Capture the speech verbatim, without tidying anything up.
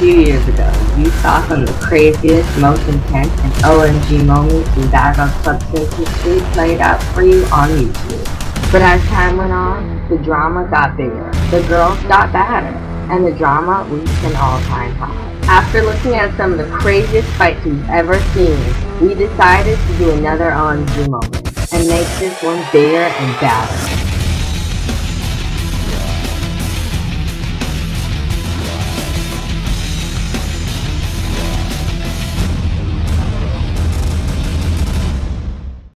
few years ago, you saw some of the craziest, most intense, and O M G moments in bag of substance history played out for you on YouTube. But as time went on, the drama got bigger, the girls got badder, and the drama reached an all-time high. After looking at some of the craziest fights we've ever seen, we decided to do another O M G moment, and make this one bigger and badder.